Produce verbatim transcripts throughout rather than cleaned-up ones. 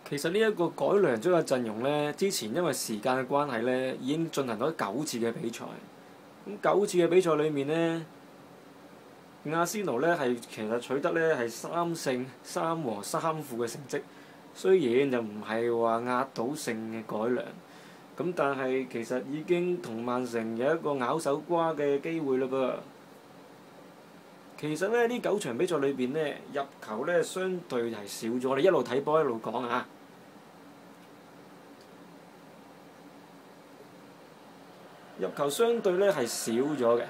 其實呢一個改良咗嘅陣容呢，之前因為時間嘅關係呢，已經進行咗九次嘅比賽。咁九次嘅比賽裏面呢，阿仙奴呢係其實取得呢係三勝三和三負嘅成績，雖然就唔係話壓倒性嘅改良，咁但係其實已經同曼城有一個咬手瓜嘅機會嘞噃。其實咧，呢九場比賽裏邊呢，入球呢相對係少咗。你一路睇波一路講啊！入球相對呢係少咗嘅。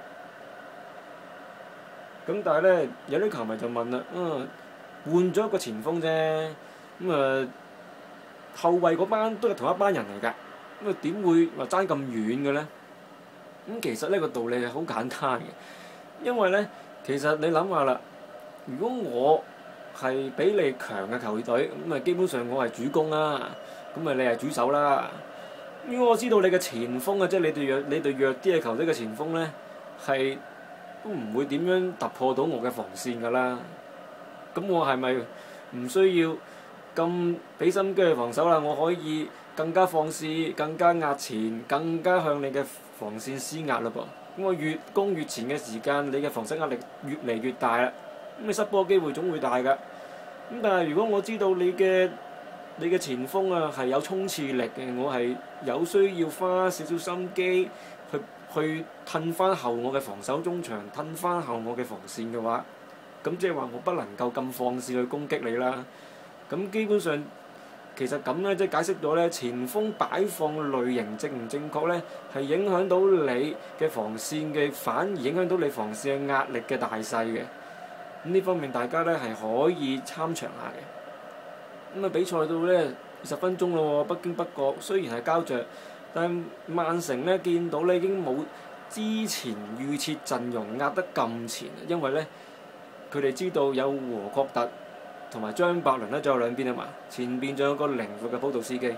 咁但係呢，有啲球迷就問啦，嗯，換咗一個前鋒啫，咁啊後衞嗰班都係同一班人嚟㗎，咁啊點會話爭咁遠嘅呢？咁其實呢個道理係好簡單嘅，因為呢。其實你諗下啦，如果我係比你強嘅球隊，咁啊基本上我係主攻啦，咁啊你係主守啦。如果我知道你嘅前鋒啊，即係你隊弱你隊弱啲嘅球隊嘅前鋒呢，係都唔會點樣突破到我嘅防線㗎啦。咁我係咪唔需要咁俾心機去防守啦？我可以更加放肆、更加壓前、更加向你嘅防線施壓嘞噃。咁我越攻越前嘅時間，你嘅防守壓力越嚟越大啦。咁你失波機會總會大㗎。咁但係如果我知道你嘅你嘅前鋒啊係有衝刺力嘅，我係有需要花少少心機去去褪翻後我嘅防守中場，褪翻後我嘅防線嘅話，咁即係話我不能夠咁放肆去攻擊你啦。咁基本上。其實咁咧，即係解釋咗咧，前鋒擺放類型正唔正確咧，係影響到你嘅防線嘅，反而影響到你防線嘅壓力嘅大細嘅。咁呢方面大家咧係可以參詳下嘅。咁啊，比賽到咧二十分鐘咯喎，不經不覺雖然係膠着，但係曼城咧見到咧已經冇之前預設陣容壓得咁前，因為咧佢哋知道有和確特。同埋張伯倫咧，仲有兩邊啊嘛，前邊仲有個靈活嘅普杜斯基。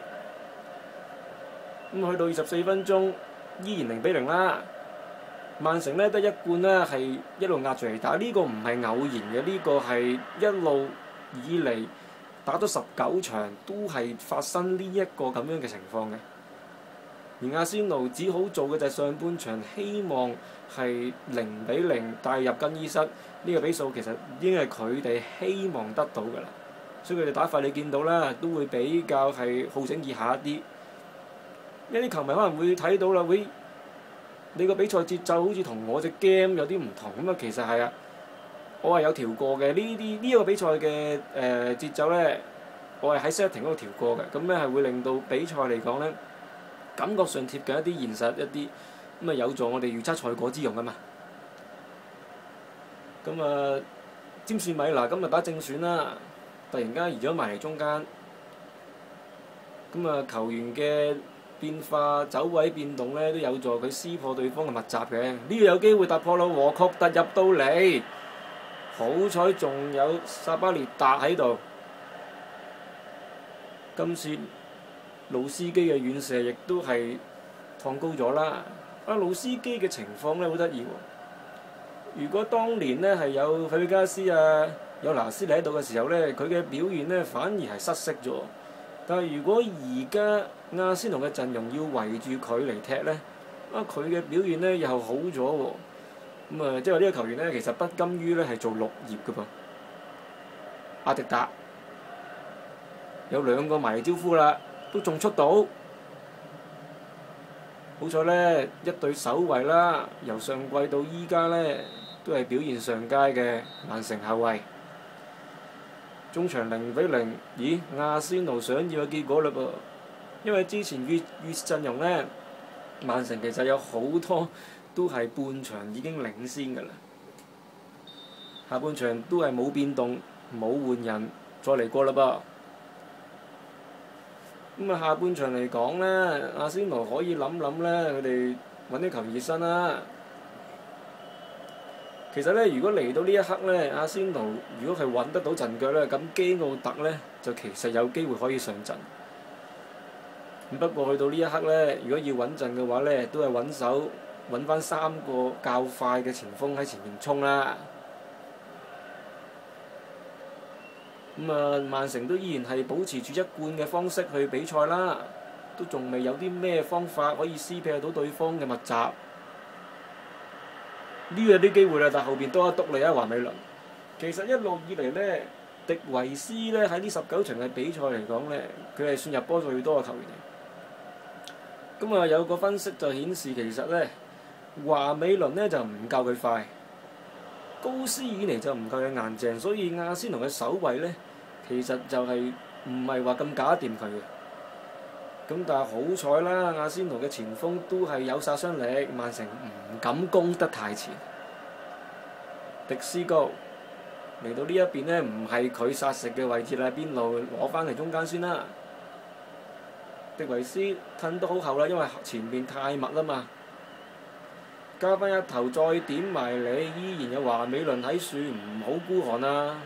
咁去到二十四分鐘，依然零比零啦。曼城咧得一冠咧係一路壓住嚟打，呢個唔係偶然嘅，呢個係一路以嚟打咗十九場都係發生呢一個咁樣嘅情況嘅。而阿仙奴只好做嘅就係上半場希望係零比零帶入更衣室，呢個比數其實已經係佢哋希望得到㗎啦。所以佢哋打法你見到啦，都會比較係好整以下一啲。一啲球迷可能會睇到啦，會你個比賽節奏好似同我隻 game 有啲唔同咁啊。其實係啊，我係有調過嘅呢啲呢一個比賽嘅誒節奏咧，我係喺 setting 嗰度調過嘅，咁咧係會令到比賽嚟講咧。感覺上貼近一啲現實一啲，咁啊有助我哋預測賽果之用啊嘛。咁啊，詹士米拿今日打正選啦，突然間移咗埋嚟中間。咁啊，球員嘅變化、走位變動咧，都有助佢撕破對方嘅密集嘅。呢個有機會突破咯，和確突入到嚟，好彩仲有薩巴列達喺度。今次。魯斯基嘅遠射亦都係放高咗啦！啊，魯斯基嘅情況咧好得意喎。如果當年咧係有費比加斯啊、有拿斯利喺度嘅時候咧，佢嘅表現咧反而係失色咗。但係如果而家阿仙奴嘅陣容要圍住佢嚟踢咧，啊佢嘅表現咧又好咗喎。咁啊，即係話呢個球員咧其實不甘於咧係做綠葉嘅噃。阿迪達有兩個埋嚟招呼啦。都仲出到，好彩呢，一對守衞啦，由上季到依家呢，都係表現上佳嘅曼城後衞。中場零比零，咦？阿仙奴想要嘅結果嘞噃，因為之前預預陣容呢，曼城其實有好多都係半場已經領先㗎啦，下半場都係冇變動，冇換人，再嚟過嘞噃。咁啊，下半場嚟講咧，阿仙奴可以諗諗咧，佢哋揾啲球員熱身啦。其實咧，如果嚟到呢一刻咧，阿仙奴如果係揾得到陣腳咧，咁基奧特咧就其實有機會可以上陣。咁不過去到呢一刻咧，如果要穩陣嘅話咧，都係揾手揾翻三個較快嘅前鋒喺前面衝啦。 咁啊，曼城都依然係保持住一貫嘅方式去比賽啦，都仲未有啲咩方法可以撕破到對方嘅密集。呢個有啲機會啦，但後邊多一篤你啊，華美倫。其實一路以嚟咧，迪維斯咧喺呢十九場嘅比賽嚟講咧，佢係算入波最多嘅球員嚟。咁啊，有個分析就顯示其實咧，華美倫咧就唔夠佢快，高斯爾尼就唔夠佢硬淨，所以阿仙奴嘅守衞咧，其實就係唔係話咁搞得掂佢嘅。咁但係好彩啦，阿仙奴嘅前鋒都係有殺傷力，曼城唔敢攻得太前。迪斯高嚟到呢一邊咧，唔係佢殺食嘅位置啦，邊路攞翻嚟中間先啦。迪維斯褪得好後啦，因為前面太密啦嘛。加翻一頭再點埋你，依然有華美倫喺樹，唔好孤寒啊！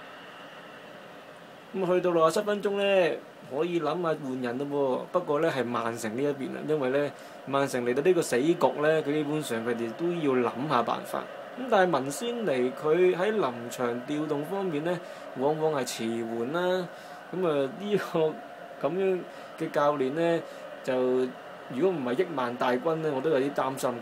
咁去到六十七分鐘咧，可以諗下換人咯喎，不過咧係曼城呢一邊啦，因為咧曼城嚟到呢個死局咧，佢基本上佢哋都要諗下辦法。咁但係文仙尼佢喺臨場調動方面咧，往往係遲緩啦。咁啊呢個咁樣嘅教練咧，就如果唔係億萬大軍咧，我都有啲擔心佢。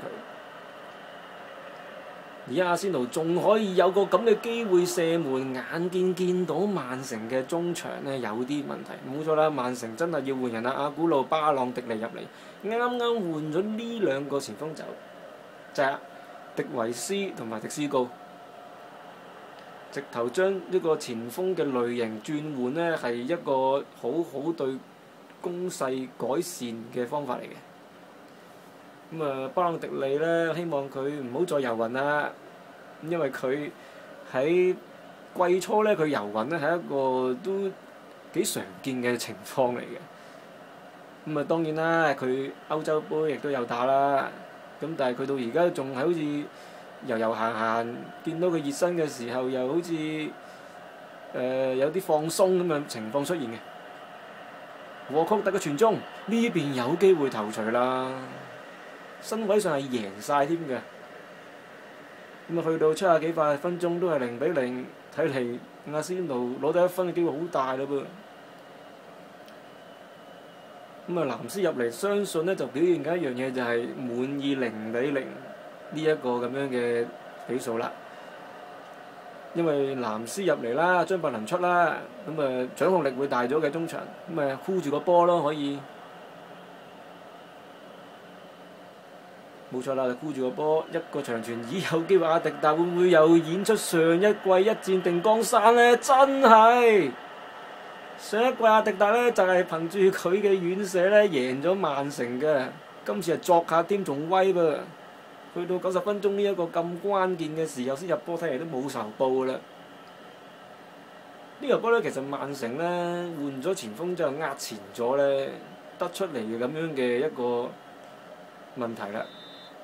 而家阿仙奴仲可以有個咁嘅機會射門，眼見見到曼城嘅中場咧有啲問題，冇錯啦，曼城真係要換人啦！阿古路、巴朗迪尼入嚟，啱啱換咗呢兩個前鋒走，就係、是、迪維斯同埋迪斯高，直頭將呢個前鋒嘅類型轉換咧，係一個好好對攻勢改善嘅方法嚟嘅。咁啊，巴朗迪尼咧，希望佢唔好再遊魂啦，因為佢喺季初咧，佢遊魂咧係一個都幾常見嘅情況嚟嘅。咁啊，當然啦，佢歐洲杯亦都有打啦。咁但係佢到而家仲係好似遊遊行行，見到佢熱身嘅時候，又好似誒、呃、有啲放鬆咁樣情況出現嘅。沃曲特嘅傳中，呢邊有機會頭槌啦。身位上係贏晒添嘅，咁啊去到七十幾八十分鐘都係零比零，睇嚟阿仙奴攞到一分嘅機會好大嘞噃。咁啊藍斯入嚟，相信咧就表現緊一樣嘢，就係滿意零比零呢一個咁樣嘅比數啦。因為藍斯入嚟啦，張伯倫出啦，咁啊掌控力會大咗嘅中場，咁啊箍住個波咯可以。冇錯啦，就箍住個波，一個長傳，咦有機會阿迪達會唔會又演出上一季一戰定江山呢？真係上一季阿迪達呢，就係、是、憑住佢嘅遠射呢贏咗曼城嘅，今次係作客添仲威噃。去到九十分鐘呢一個咁關鍵嘅時候先入波，睇嚟都冇仇報噶啦。呢個波呢，其實曼城呢換咗前鋒之後壓前咗呢，得出嚟嘅咁樣嘅一個問題啦。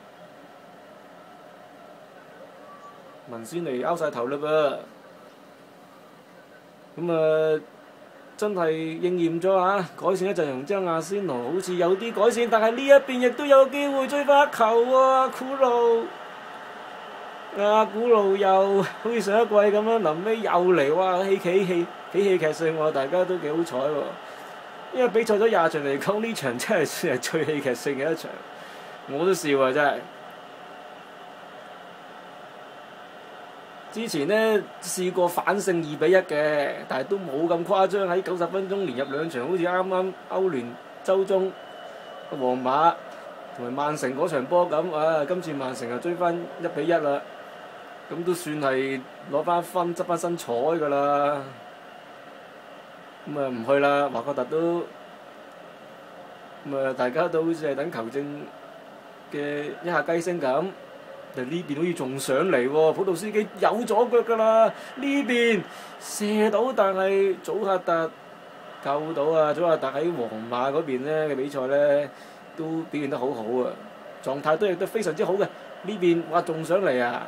文仙尼拗晒頭嘞噃，咁啊真係應驗咗啊！改善一陣容之後，阿仙奴好似有啲改善，但係呢一邊亦都有機會追翻一球喎。古路，阿古路又好似上一季咁樣，臨尾又嚟哇！喜喜氣喜戲劇性喎，大家都幾好彩喎。因為比賽咗廿場嚟講，呢場真係算係最戲劇性嘅一場，我都笑啊真係。之前呢試過反勝二比一嘅，但係都冇咁誇張，喺九十分鐘連入兩場，好似啱啱歐聯周中皇馬同埋曼城嗰場波咁。啊，今次曼城就追翻一比一啦，咁都算係攞翻分執翻身彩㗎啦。咁啊唔去啦，華確特都咁啊，大家都好似係等球證嘅一下雞聲咁。但呢邊好似仲上嚟喎，普杜斯基有左腳㗎啦，呢邊射到，但係祖克達救到啊！祖克達喺皇馬嗰邊咧嘅比賽咧都表現得好好啊，狀態都亦都非常之好嘅。呢邊哇仲上嚟啊！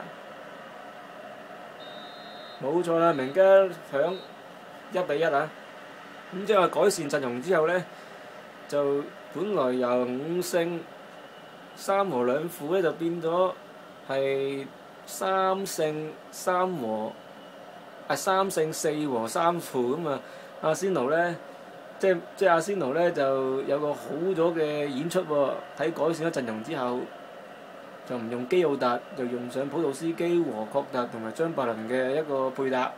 冇錯啦，明加響一比一啊！咁即係話改善陣容之後咧，就本來由五勝三和兩負咧，就變咗係三勝三和啊三勝四和三負咁啊，阿仙奴咧，即係即係阿仙奴咧就有個好咗嘅演出喎、哦，喺改善咗陣容之後，就唔用基奧達，就用上普魯斯基、和確特同埋張伯倫嘅一個配搭。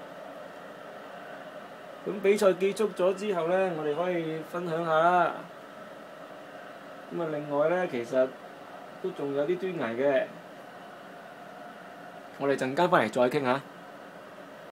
咁比賽結束咗之後咧，我哋可以分享下啦。咁啊，另外咧，其實都仲有啲端倪嘅，我哋陣間翻嚟再傾下。